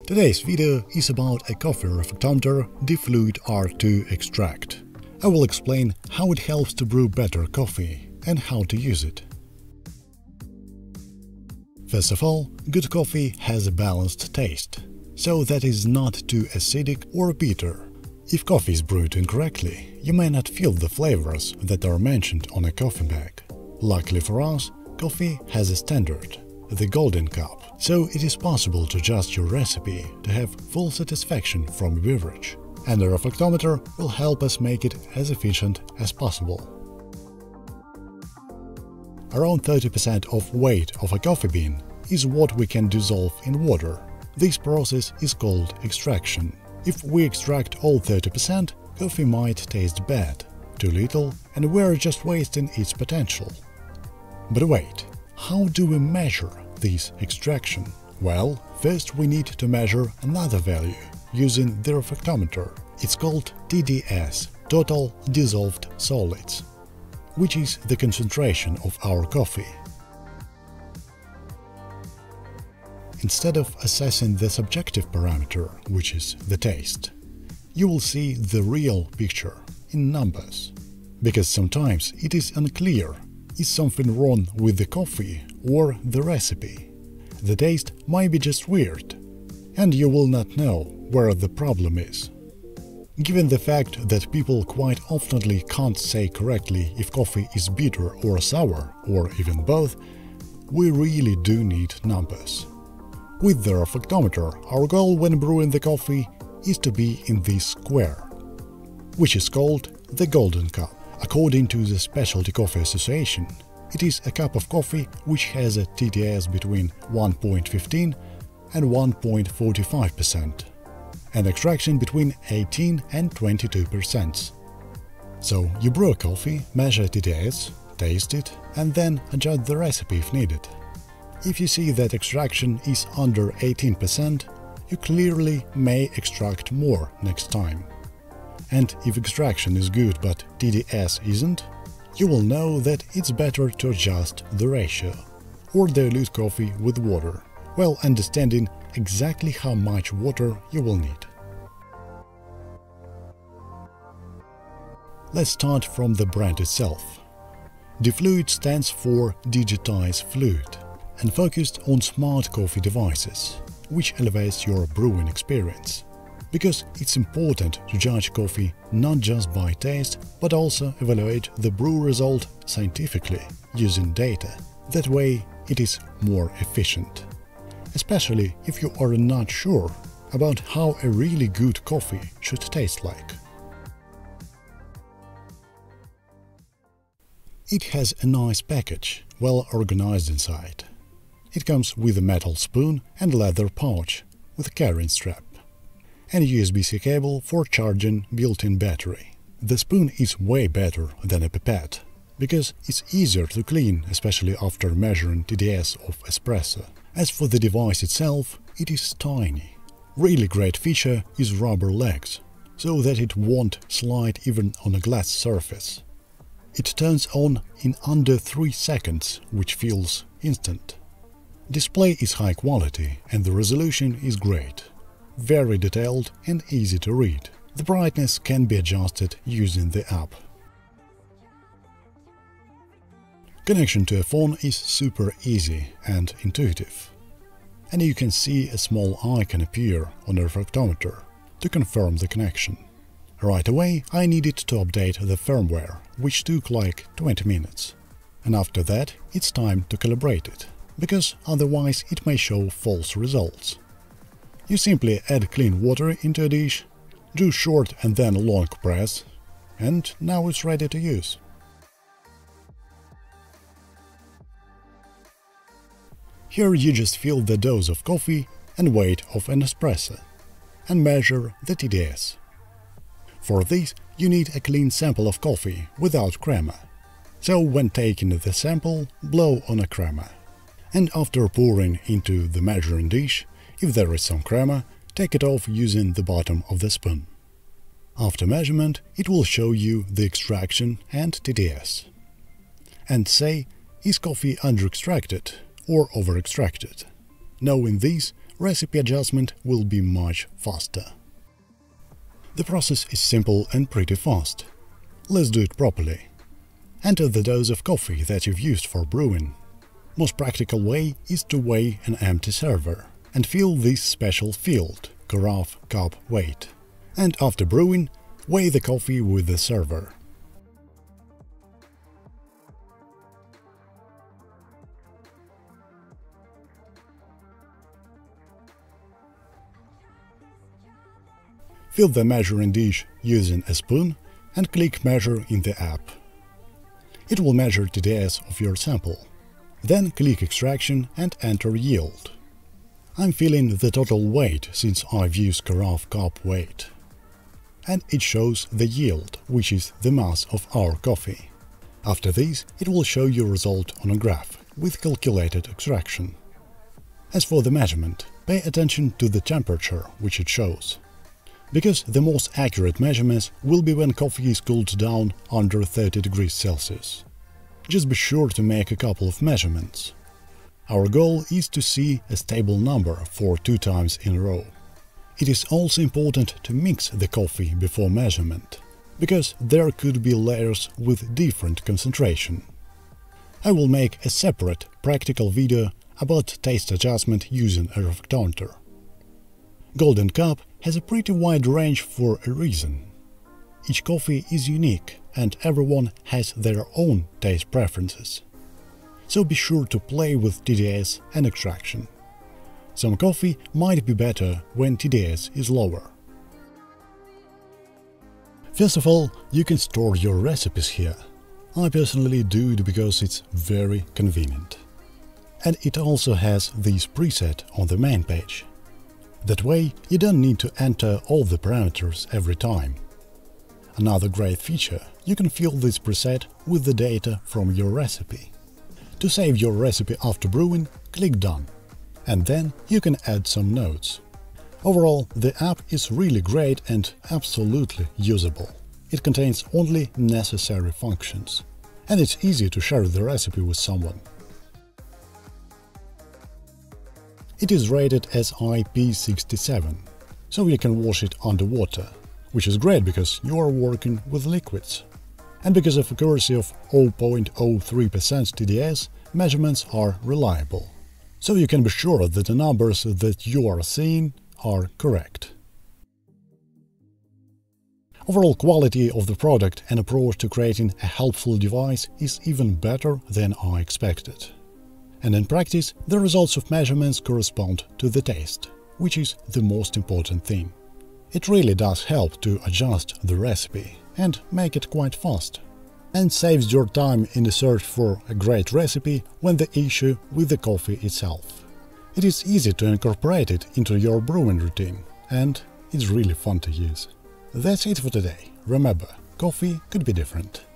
Today's video is about a coffee refractometer DiFluid R2 Extract. I will explain how it helps to brew better coffee and how to use it. First of all, good coffee has a balanced taste, so that is not too acidic or bitter. If coffee is brewed incorrectly, you may not feel the flavors that are mentioned on a coffee bag. Luckily for us, coffee has a standard, the golden cup, so it is possible to adjust your recipe to have full satisfaction from a beverage, and the refractometer will help us make it as efficient as possible. Around 30% of weight of a coffee bean is what we can dissolve in water. This process is called extraction. If we extract all 30%, coffee might taste bad, too little, and we're just wasting its potential. But wait, how do we measure this extraction? Well, first we need to measure another value using the refractometer. It's called TDS, Total Dissolved Solids, which is the concentration of our coffee. Instead of assessing the subjective parameter, which is the taste, you will see the real picture in numbers. Because sometimes it is unclear, is something wrong with the coffee or the recipe? The taste might be just weird, and you will not know where the problem is. Given the fact that people quite often can't say correctly if coffee is bitter or sour, or even both, we really do need numbers. With the refractometer, our goal when brewing the coffee is to be in this square, which is called the golden cup. According to the Specialty Coffee Association, it is a cup of coffee which has a TDS between 1.15 and 1.45%, and extraction between 18 and 22%. So you brew a coffee, measure TDS, taste it, and then adjust the recipe if needed. If you see that extraction is under 18%, you clearly may extract more next time. And if extraction is good but TDS isn't, you will know that it's better to adjust the ratio, or dilute coffee with water, while understanding exactly how much water you will need. Let's start from the brand itself. DiFluid stands for Digitized Fluid and focused on smart coffee devices, which elevates your brewing experience. Because it's important to judge coffee not just by taste, but also evaluate the brew result scientifically, using data. That way it is more efficient. Especially if you are not sure about how a really good coffee should taste like. It has a nice package, well organized inside. It comes with a metal spoon and leather pouch with a carrying strap, and a USB-C cable for charging built-in battery. The spoon is way better than a pipette, because it's easier to clean, especially after measuring TDS of Espresso. As for the device itself, it is tiny. Really great feature is rubber legs, so that it won't slide even on a glass surface. It turns on in under 3 seconds, which feels instant. Display is high quality and the resolution is great. Very detailed and easy to read. The brightness can be adjusted using the app. Connection to a phone is super easy and intuitive. And you can see a small icon appear on the refractometer to confirm the connection. Right away I needed to update the firmware, which took like 20 minutes. And after that it's time to calibrate it, because otherwise it may show false results. You simply add clean water into a dish, do short and then long press, and now it's ready to use. Here you just feel the dose of coffee and weight of an espresso, and measure the TDS. For this you need a clean sample of coffee without crema. So when taking the sample, blow on a crema. And after pouring into the measuring dish, if there is some crema, take it off using the bottom of the spoon. After measurement, it will show you the extraction and TDS. And say, is coffee under-extracted or over-extracted? Knowing this, recipe adjustment will be much faster. The process is simple and pretty fast. Let's do it properly. Enter the dose of coffee that you've used for brewing. Most practical way is to weigh an empty server and fill this special field, carafe cup weight. And after brewing, weigh the coffee with the server. Fill the measuring dish using a spoon and click Measure in the app. It will measure TDS of your sample. Then click Extraction and enter Yield. I'm filling the total weight since I've used carafe cup weight. And it shows the yield, which is the mass of our coffee. After this, it will show your result on a graph with calculated extraction. As for the measurement, pay attention to the temperature which it shows, because the most accurate measurements will be when coffee is cooled down under 30 degrees Celsius. Just be sure to make a couple of measurements. Our goal is to see a stable number for 2 times in a row. It is also important to mix the coffee before measurement, because there could be layers with different concentration. I will make a separate practical video about taste adjustment using a refractometer. Golden cup has a pretty wide range for a reason. Each coffee is unique and everyone has their own taste preferences. So be sure to play with TDS and extraction. Some coffee might be better when TDS is lower. First of all, you can store your recipes here. I personally do it because it's very convenient. And it also has this preset on the main page. That way, you don't need to enter all the parameters every time. Another great feature, you can fill this preset with the data from your recipe. To save your recipe after brewing, click Done. And then you can add some notes. Overall, the app is really great and absolutely usable. It contains only necessary functions. And it's easy to share the recipe with someone. It is rated as IP67, so you can wash it underwater, which is great because you are working with liquids. And because of accuracy of 0.03% TDS, measurements are reliable. So you can be sure that the numbers that you are seeing are correct. Overall quality of the product and approach to creating a helpful device is even better than I expected. And in practice, the results of measurements correspond to the taste, which is the most important thing. It really does help to adjust the recipe and make it quite fast. And saves your time in the search for a great recipe when the issue with the coffee itself. It is easy to incorporate it into your brewing routine, and it's really fun to use. That's it for today. Remember, coffee could be different.